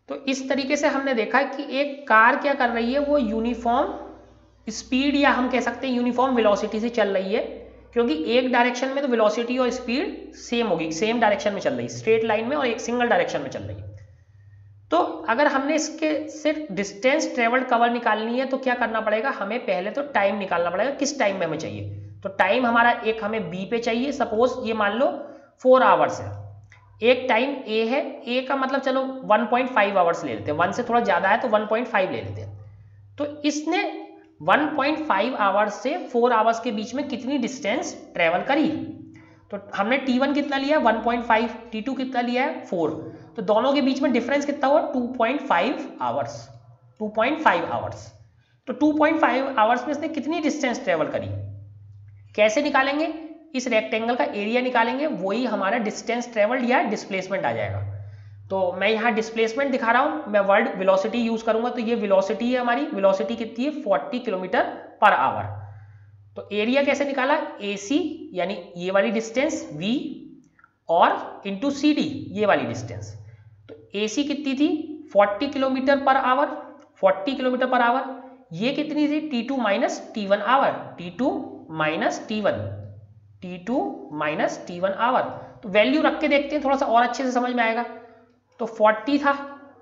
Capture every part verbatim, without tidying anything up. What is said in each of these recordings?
तो इस तरीके से हमने देखा कि एक कार क्या कर रही है, वो यूनिफॉर्म स्पीड या हम कह सकते हैं यूनिफॉर्म वेलोसिटी से चल रही है, क्योंकि एक डायरेक्शन में तो वेलोसिटी और स्पीड सेम होगी, सेम डायरेक्शन में चल रही है, स्ट्रेट लाइन में और एक सिंगल डायरेक्शन में चल रही है। तो अगर हमने इसके सिर्फ डिस्टेंस ट्रेवल्ड कवर निकालनी है तो क्या करना पड़ेगा, हमें पहले तो टाइम निकालना पड़ेगा, किस टाइम में हमें चाहिए। तो टाइम हमारा एक हमें बी पे चाहिए, सपोज ये मान लो फोर आवर्स है, एक टाइम ए है, ए का मतलब चलो वन पॉइंट फाइव आवर्स ले लेते हैं, वन से थोड़ा ज्यादा है तो वन पॉइंट फाइव ले लेते हैं। तो इसने वन पॉइंट फाइव आवर्स से फोर आवर्स के बीच में कितनी डिस्टेंस ट्रेवल करी, तो हमने टी वन कितना लिया है one point five, T two कितना लिया है फोर, तो दोनों के बीच में डिफरेंस कितना हुआ two point five hours, two point five hours. तो टू पॉइंट फाइव आवर्स में इसने कितनी डिस्टेंस ट्रेवल करी, कैसे निकालेंगे, इस रेक्टेंगल का एरिया निकालेंगे, वही हमारा डिस्टेंस ट्रेवल्ड या डिस्प्लेसमेंट आ जाएगा। तो मैं यहाँ डिस्प्लेसमेंट दिखा रहा हूँ, मैं वर्ड वेलोसिटी यूज करूंगा, तो ये वेलोसिटी है हमारी, वेलोसिटी कितनी है फोर्टी किलोमीटर पर आवर। तो एरिया कैसे निकाला, ए सी यानी ये वाली डिस्टेंस v और इंटू सी डी ये वाली डिस्टेंस। तो ए सी कितनी थी forty kilometre per hour, forty kilometre per hour, ये कितनी थी T two minus T one hour, T two minus T one, T two minus T one hour. तो value रख के देखते हैं, थोड़ा सा और अच्छे से समझ में आएगा। तो फोर्टी था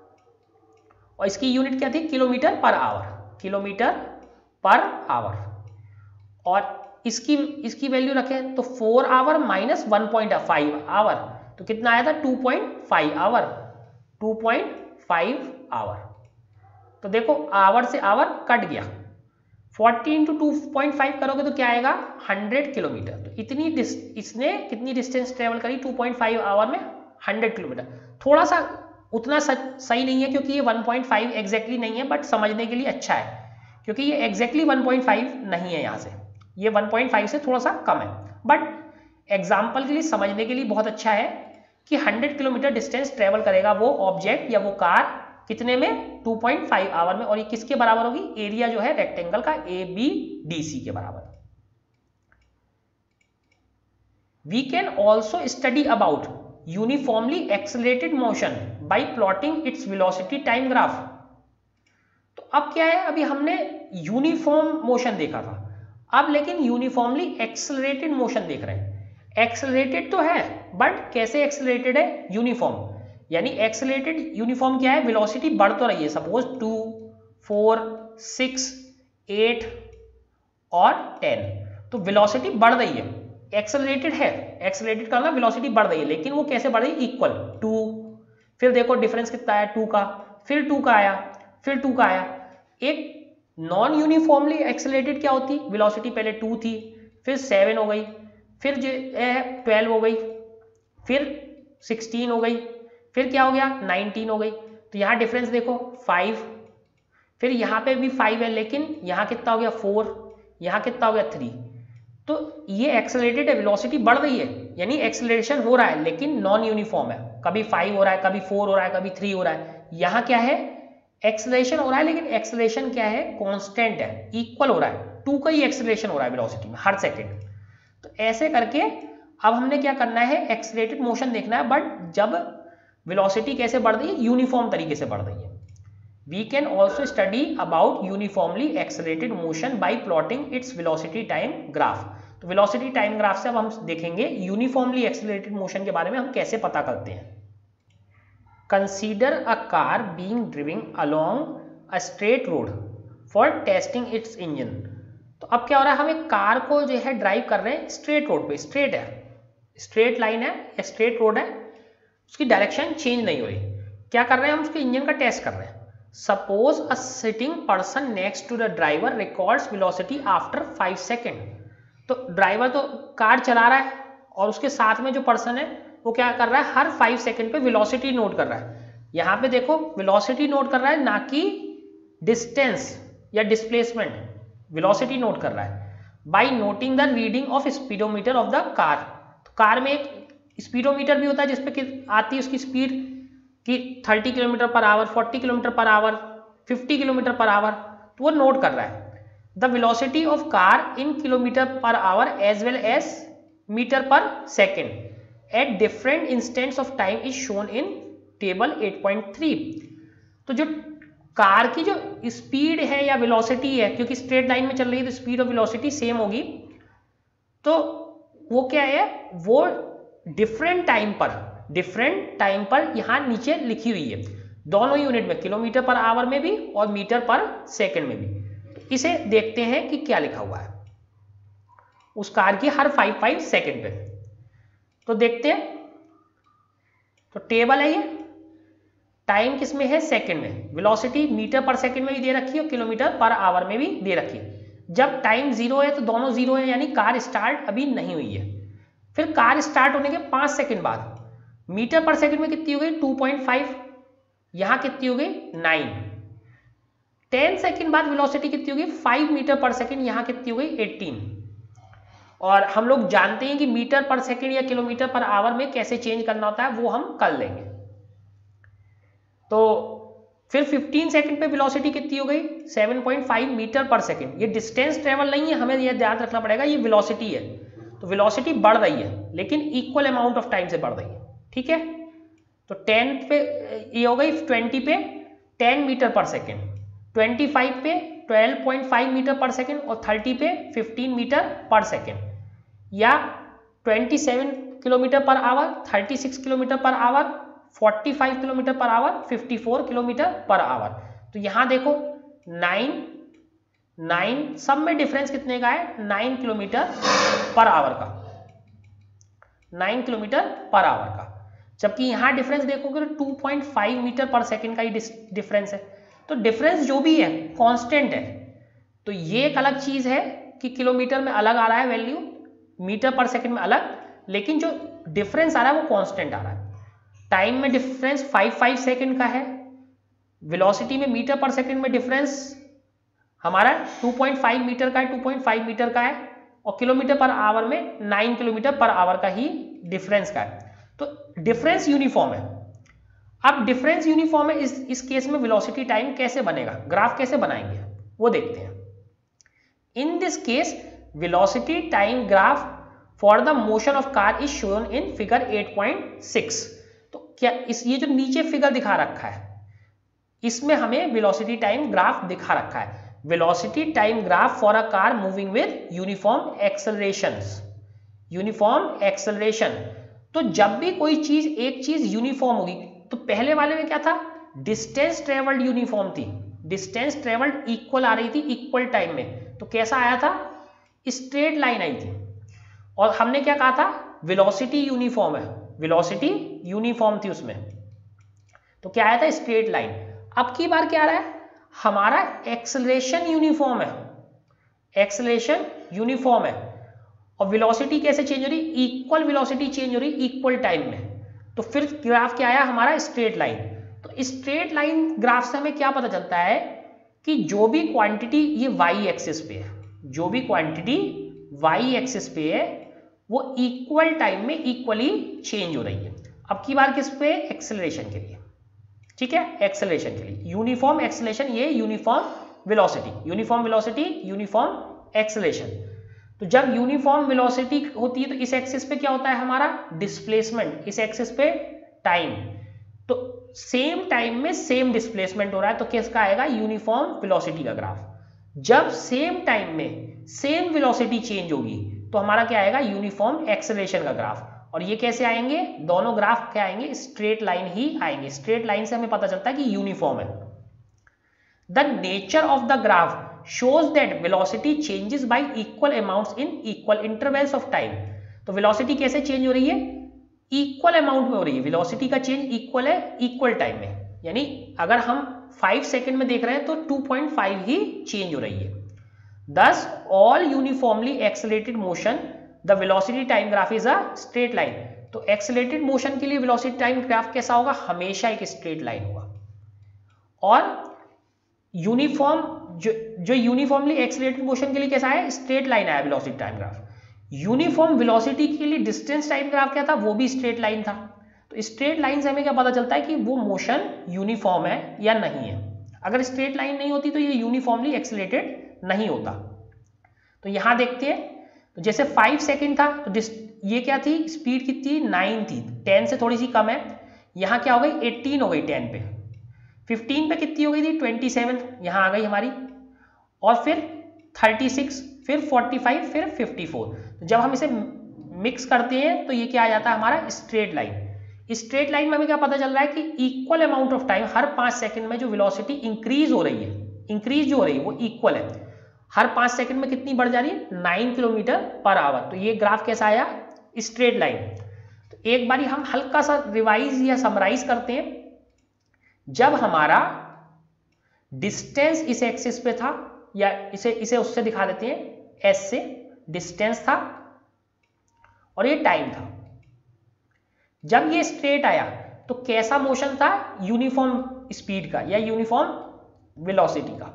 और इसकी यूनिट क्या थी kilometre per our, kilometre per our, और इसकी इसकी वैल्यू रखें तो four hour minus one point five hour, तो कितना आया था two point five hour, two point five hour. तो देखो आवर से आवर कट गया, forty into two point five करोगे तो क्या आएगा हंड्रेड किलोमीटर। तो इतनी इसने कितनी डिस्टेंस ट्रेवल करी टू पॉइंट फाइव आवर में हंड्रेड किलोमीटर। थोड़ा सा उतना सही नहीं है क्योंकि ये वन पॉइंट फाइव एग्जैक्टली नहीं है, बट समझने के लिए अच्छा है क्योंकि ये एग्जैक्टली वन पॉइंट फाइव नहीं है, यहाँ से ये वन पॉइंट फाइव से थोड़ा सा कम है, बट एग्जाम्पल के लिए समझने के लिए बहुत अच्छा है कि हंड्रेड किलोमीटर डिस्टेंस ट्रेवल करेगा वो ऑब्जेक्ट या वो कार कितने में टू पॉइंट फाइव आवर में, और ये किसके बराबर होगी, एरिया जो है रेक्टेंगल का ए बी डी सी के बराबर। We can also study about uniformly accelerated motion by plotting its velocity time graph. तो अब क्या है, अभी हमने यूनिफॉर्म मोशन देखा था, अब लेकिन यूनिफॉर्मली एक्सेलरेटेड मोशन देख रहे हैं। एक्सेलरेटेड तो है बट कैसे एक्सेलरेटेड है, यूनिफॉर्म, यानी एक्सेलरेटेड यूनिफॉर्म क्या है, वेलोसिटी बढ़ तो रही है, suppose two four six eight और टेन, तो वेलोसिटी बढ़ रही है, एक्सेलरेटेड है, एक्सेलरेटेड का मतलब वेलोसिटी बढ़ रही है, लेकिन वो कैसे बढ़ रही है, इक्वल टू, फिर देखो डिफरेंस कितना आया टू का, फिर टू का आया, फिर टू का आया। एक नॉन यूनिफॉर्मली एक्सेलरेटेड क्या होती, वेलोसिटी पहले टू थी, फिर सेवन हो गई, फिर जो है ट्वेल्व हो गई, फिर सिक्सटीन हो गई, फिर क्या हो गया नाइनटीन हो गई। तो यहाँ डिफरेंस देखो फाइव, फिर यहाँ पे भी फाइव है, लेकिन यहाँ कितना हो गया फोर, यहाँ कितना हो गया थ्री। तो ये एक्सेलरेटेड है, वेलोसिटी बढ़ रही है, यानी एक्सेलरेशन हो रहा है, लेकिन नॉन यूनिफॉर्म है, कभी फाइव हो रहा है, कभी फोर हो रहा है, कभी थ्री हो रहा है। यहाँ क्या है, एक्सेलरेशन हो रहा है, लेकिन एक्सेलरेशन क्या है, कांस्टेंट है, इक्वल हो रहा है, टू का ही एक्सेलरेशन हो रहा है वेलोसिटी में हर सेकंड। तो ऐसे करके अब हमने क्या करना है, एक्सेलरेटेड मोशन देखना है, बट जब वेलोसिटी कैसे बढ़ रही है, यूनिफॉर्म तरीके से बढ़ रही है। We can also study about uniformly accelerated motion by plotting its velocity time graph. तो वेलोसिटी टाइम ग्राफ से अब हम देखेंगे यूनिफॉर्मली एक्सेलरेटेड मोशन के बारे में हम कैसे पता करते हैं। Consider a car being driving along a straight road for testing its engine. तो अब क्या हो रहा है, हम एक कार को जो है ड्राइव कर रहे हैं स्ट्रेट रोड पे, स्ट्रेट है, स्ट्रेट लाइन है, स्ट्रेट रोड है, उसकी डायरेक्शन चेंज नहीं हो रही। क्या कर रहे हैं, हम उसके इंजन का टेस्ट कर रहे हैं। Suppose a sitting person next to the driver records velocity after five second. तो ड्राइवर तो कार चला रहा है और उसके साथ में जो पर्सन है वो क्या कर रहा है, हर फाइव सेकेंड पे वेलोसिटी नोट कर रहा है। यहाँ पे देखो वेलोसिटी नोट कर रहा है, ना कि डिस्टेंस या डिस्प्लेसमेंट, वेलोसिटी नोट कर रहा है by noting the reading of speedometer of the car. तो कार में एक स्पीडोमीटर भी होता है जिसपे आती है उसकी स्पीड कि thirty kilometre per hour, forty kilometre per hour, fifty kilometre per hour, तो वो नोट कर रहा है। The velocity of car in kilometre per hour as well as metre per second at different instants of time is shown in table eight point three. तो जो car की जो speed है या वेलोसिटी है, क्योंकि स्ट्रेट लाइन में चल रही है तो स्पीड और वेलोसिटी सेम होगी, तो वो क्या है, वो डिफरेंट टाइम पर डिफरेंट टाइम पर यहां नीचे लिखी हुई है, दोनों यूनिट में, किलोमीटर पर आवर में भी और मीटर पर सेकंड में भी। तो इसे देखते हैं कि क्या लिखा हुआ है उस कार की हर फाइव फाइव सेकंड पे। तो देखते हैं, तो टेबल है ये, टाइम किस में है, सेकंड में, वेलोसिटी मीटर पर सेकंड में भी दे रखी है और किलोमीटर पर आवर में भी दे रखी है। जब टाइम जीरो है तो दोनों जीरो है, यानी कार स्टार्ट अभी नहीं हुई है। फिर कार स्टार्ट होने के पांच सेकंड बाद मीटर पर सेकंड में कितनी हो गई, टू पॉइंट फाइव, यहां कितनी हो गई, नाइन। टेन सेकंड बाद वेलोसिटी कितनी हो गई, फाइव मीटर पर सेकंड, यहां कितनी हो गई, एटीन। और हम लोग जानते हैं कि मीटर पर सेकंड या किलोमीटर पर आवर में कैसे चेंज करना होता है, वो हम कर लेंगे। तो फिर फिफ्टीन सेकंड पे वेलोसिटी कितनी हो गई, seven point five metre per second. ये डिस्टेंस ट्रेवल नहीं है, हमें यह ध्यान रखना पड़ेगा, ये वेलोसिटी है। तो वेलोसिटी बढ़ रही है लेकिन इक्वल अमाउंट ऑफ टाइम से बढ़ रही है, ठीक है। तो टेन पे ये हो गई, ट्वेंटी पे ten metre per second, twenty five पे twelve point five metre per second और थर्टी पे फिफ्टीन मीटर पर सेकंड, या twenty seven kilometre per hour, thirty six kilometre per hour, forty five kilometre per hour, fifty four kilometre per hour. तो यहां देखो nine nine सब में difference कितने का है, नाइन किलोमीटर पर आवर का, नाइन किलोमीटर पर आवर का। जबकि यहां डिफरेंस देखोगे तो two point five metre per second का ही डिफरेंस है। तो डिफरेंस जो भी है कांस्टेंट है। तो ये एक अलग चीज है कि किलोमीटर में अलग आ रहा है वैल्यू, मीटर पर सेकंड में अलग, लेकिन जो डिफरेंस आ रहा है वो कांस्टेंट आ रहा है। टाइम में डिफरेंस फाइव फाइव सेकंड का है, वेलोसिटी में मीटर पर सेकंड में डिफरेंस हमारा टू पॉइंट फाइव मीटर का है, टू पॉइंट फाइव मीटर का है, और किलोमीटर पर आवर में नाइन किलोमीटर पर आवर का ही डिफरेंस का है। तो डिफरेंस यूनिफॉर्म है। अब डिफरेंस यूनिफॉर्म है, इस इस केस में वेलोसिटी टाइम कैसे बनेगा, ग्राफ कैसे बनाएंगे वो देखते हैं। In this case velocity time graph for the motion of car is shown in figure eight point six. तो क्या इस ये जो नीचे फिगर दिखा रखा है इसमें हमें वेलोसिटी टाइम ग्राफ दिखा रखा है, velocity time graph for a car moving with uniform accelerations, uniform acceleration. तो जब भी कोई चीज एक चीज यूनिफॉर्म होगी, तो पहले वाले में क्या था, डिस्टेंस ट्रेवल्ड यूनिफॉर्म थी, डिस्टेंस ट्रेवल्ड इक्वल आ रही थी इक्वल टाइम में। तो कैसा आया था, स्ट्रेट लाइन आई थी। और हमने क्या कहा था, वेलोसिटी यूनिफॉर्म है, वेलोसिटी यूनिफॉर्म थी उसमें, तो क्या आया था, स्ट्रेट लाइन। अब की बार क्या आ रहा है, हमारा एक्सेलरेशन यूनिफॉर्म है, एक्सेलरेशन यूनिफॉर्म है, और वेलोसिटी कैसे चेंज हो रही, इक्वल वेलोसिटी चेंज हो रही इक्वल टाइम में। तो फिर ग्राफ क्या आया हमारा, स्ट्रेट लाइन। तो स्ट्रेट लाइन ग्राफ से हमें क्या पता चलता है कि जो भी क्वांटिटी ये वाई एक्सिस पे है, जो भी क्वांटिटी वाई एक्सिस पे है वो इक्वल टाइम में इक्वली चेंज हो रही है। अब की बार किस पे, एक्सेलरेशन के लिए, ठीक है, एक्सेलरेशन के लिए यूनिफॉर्म एक्सेलरेशन, ये uniform velocity, uniform velocity uniform acceleration. तो जब यूनिफॉर्म वेलोसिटी होती है तो इस एक्सिस पे क्या होता है हमारा, डिस्प्लेसमेंट, इस एक्सिस पे टाइम। तो सेम टाइम में सेम डिस्प्लेसमेंट हो रहा है, तो किसका आएगा, यूनिफॉर्म वेलोसिटी का ग्राफ। जब सेम टाइम में सेम वेलोसिटी चेंज होगी तो हमारा क्या आएगा, यूनिफॉर्म एक्सेलरेशन का ग्राफ। और ये कैसे आएंगे, दोनों ग्राफ क्या आएंगे, स्ट्रेट लाइन ही आएंगे। स्ट्रेट लाइन से हमें पता चलता है कि यूनिफॉर्म है। The nature of the graph shows that velocity changes by equal amounts in equal intervals of time। तो velocity कैसे चेंज हो रही है, इक्वल अमाउंट में हो रही है, velocity का चेंज इक्वल है इक्वल टाइम में। यानी अगर हम फाइव सेकंड में देख रहे हैं तो टू पॉइंट फाइव ही चेंज हो रही है। Thus all uniformly accelerated motion the velocity time graph is a straight line। तो एक्सेलरेटेड मोशन के लिए velocity time graph कैसा होगा, हमेशा एक स्ट्रेट लाइन होगा। और यूनिफॉर्म जो जो यूनिफॉर्मली एक्सेलरेटेड मोशन के लिए कैसा है, स्ट्रेट लाइन आया velocity time graph. Uniform velocity के लिए डिस्टेंस टाइम ग्राफ क्या था, वो भी स्ट्रेट लाइन था। तो स्ट्रेट लाइन से हमें क्या पता चलता है कि वो मोशन यूनिफॉर्म है या नहीं है। अगर स्ट्रेट लाइन नहीं होती तो ये यूनिफॉर्मली एक्सेलरेटेड नहीं होता। तो यहां देखते हैं, तो जैसे फाइव सेकेंड था तो ये क्या थी, स्पीड कितनी, नाइन थी, टेन से थोड़ी सी कम है। यहां क्या हो गई, एटीन हो गई टेन पे। फिफ्टीन पे कितनी हो गई थी, ट्वेंटी सेवन, यहाँ आ गई हमारी, और फिर थर्टी सिक्स, फिर फोर्टी फाइव, फिर फिफ्टी फोर। तो जब हम इसे मिक्स करते हैं तो ये क्या आ जाता है हमारा स्ट्रेट लाइन। स्ट्रेट लाइन में हमें क्या पता चल रहा है कि इक्वल अमाउंट ऑफ टाइम, हर पांच सेकंड में जो वेलोसिटी इंक्रीज हो रही है, इंक्रीज जो हो रही है वो इक्वल है, हर पांच सेकंड में कितनी बढ़ जा रही है, नाइन किलोमीटर पर आवर। तो ये ग्राफ कैसा आया, स्ट्रेट लाइन। तो एक बारी हम हल्का सा रिवाइज या समराइज करते हैं। जब हमारा डिस्टेंस इस एक्सिस पे था, या इसे इसे उससे दिखा देते हैं एस से, डिस्टेंस था और ये टाइम था। जब ये स्ट्रेट आया तो कैसा मोशन था, यूनिफॉर्म स्पीड का या यूनिफॉर्म वेलोसिटी का।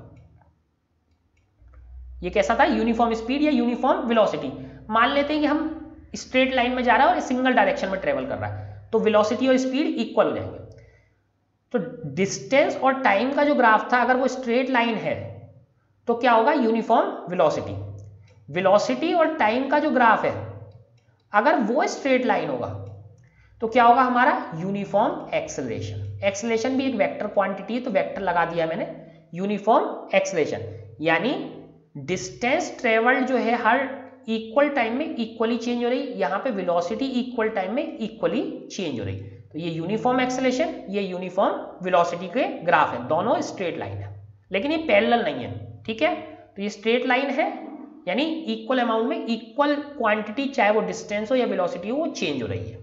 ये कैसा था, यूनिफॉर्म स्पीड या यूनिफॉर्म वेलोसिटी। मान लेते हैं कि हम स्ट्रेट लाइन में जा रहा है और सिंगल डायरेक्शन में ट्रेवल कर रहा है, तो वेलोसिटी और स्पीड इक्वल हो जाएंगे। तो डिस्टेंस और टाइम का जो ग्राफ था, अगर वो स्ट्रेट लाइन है तो क्या होगा, यूनिफॉर्म वेलोसिटी। वेलोसिटी और टाइम का जो ग्राफ है, अगर वो स्ट्रेट लाइन होगा तो क्या होगा हमारा, यूनिफॉर्म एक्सेलरेशन। एक्सेलरेशन भी एक वेक्टर क्वांटिटी है, तो वेक्टर लगा दिया मैंने, यूनिफॉर्म एक्सेलरेशन। यानी डिस्टेंस ट्रेवल्ड जो है हर इक्वल टाइम में इक्वली चेंज हो रही, यहाँ पे वेलोसिटी इक्वल टाइम में इक्वली चेंज हो रही। तो ये यूनिफॉर्म एक्सेलरेशन, ये यूनिफॉर्म वेलोसिटी के ग्राफ है, दोनों स्ट्रेट लाइन है, लेकिन ये पैरेलल नहीं है, ठीक है। तो ये स्ट्रेट लाइन है, यानी इक्वल अमाउंट में इक्वल क्वांटिटी, चाहे वो डिस्टेंस हो या वेलोसिटी हो, वो चेंज हो रही है।